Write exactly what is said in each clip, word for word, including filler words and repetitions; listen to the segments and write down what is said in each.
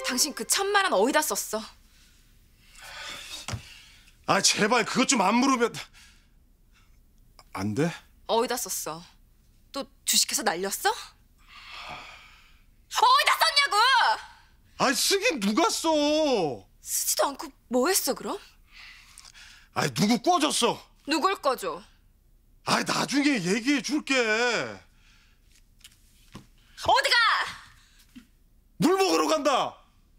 당신 그 천만 원 어디다 썼어? 아 제발 그것 좀 안 물으면 안 돼? 어디다 썼어? 또 주식해서 날렸어? 어디다 썼냐고! 아 쓰긴 누가 써? 쓰지도 않고 뭐 했어 그럼? 아 누구 꿔줬어? 누굴 꺼줘? 아 나중에 얘기해 줄게. 어디가? 물 먹으러 간다.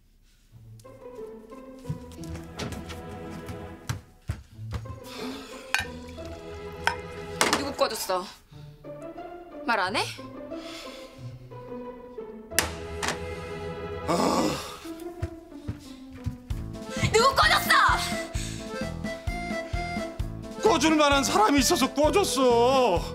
누구 꺼줬어? 말 안 해? 아... 누구 꺼줬어? 꺼줄 만한 사람이 있어서 꺼줬어.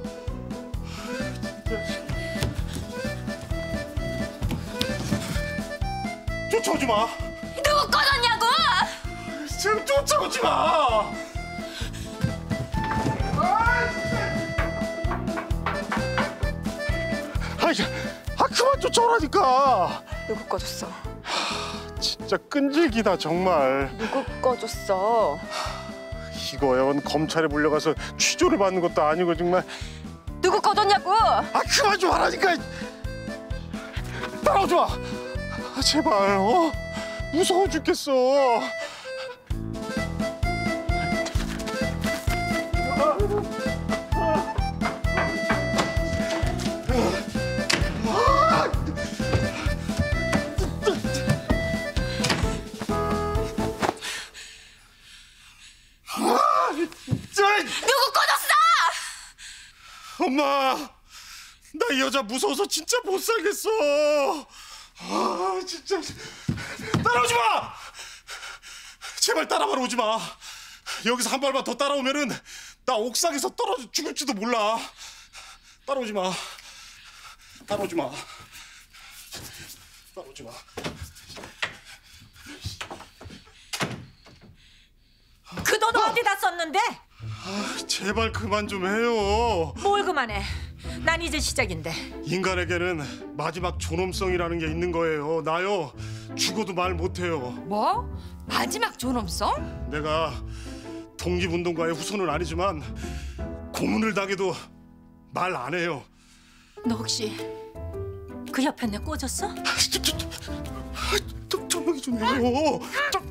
쫓아오지 마. 누구 꺼줬냐고? 지금 쫓아오지 마. 아이, 아 그만 쫓아오라니까. 누구 꺼줬어? 진짜 끈질기다 정말. 누구 꺼줬어? 이거연 검찰에 불려가서 취조를 받는 것도 아니고 정말. 누구 꺼줬냐고? 아 그만 좀 하라니까. 따라오지 마. 아, 제발. 어? 무서워 죽겠어. 누구 꺼줬어? 엄마, 나 이 여자 무서워서 진짜 못 살겠어. 아, 진짜. 따라오지 마! 제발 따라만 오지 마. 여기서 한 발만 더 따라오면은 나 옥상에서 떨어져 죽을지도 몰라. 따라오지 마. 따라오지 마. 따라오지 마. 그 돈 어디다 썼는데? 아, 제발 그만 좀 해요. 뭘 그만해. 난 이제 시작인데. 인간에게는 마지막 존엄성이라는 게 있는 거예요. 나요 죽어도 말 못해요. 뭐? 마지막 존엄성? 내가 독립운동가의 후손은 아니지만 고문을 당해도 말 안 해요. 너 혹시 그 옆에 내 꽂았어? 아, 저, 저, 저, 저, 조용히 좀 해요. 저,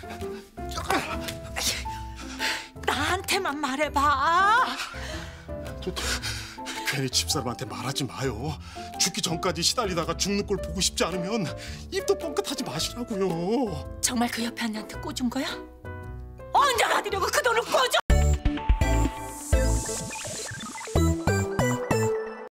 나한테만 말해봐. 저, 저, 괜히 집사람한테 말하지 마요. 죽기 전까지 시달리다가 죽는 꼴 보고 싶지 않으면 입도 뻥끗하지 마시라고요. 정말 그 옆에 언니한테 꽂은 거야? 언제 받으려고 그 돈을 꽂아?